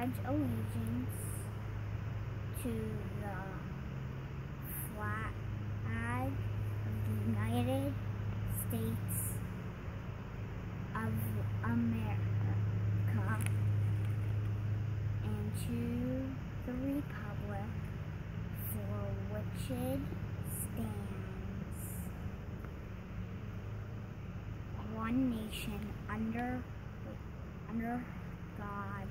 pledge allegiance to the flag of the United States of America and to the republic for which it stands, one nation under God,